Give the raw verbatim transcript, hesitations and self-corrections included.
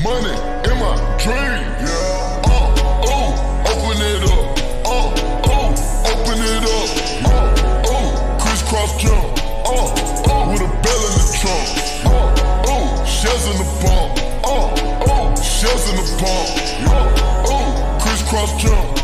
money in my dream. Yeah. Uh, oh, open it up. Uh, oh, open it up. Uh, oh, crisscross jump. Uh, oh, with a bell in the trunk. Uh, oh, shells in the bump. Uh, oh, shells in the bump. Uh, oh, crisscross jump.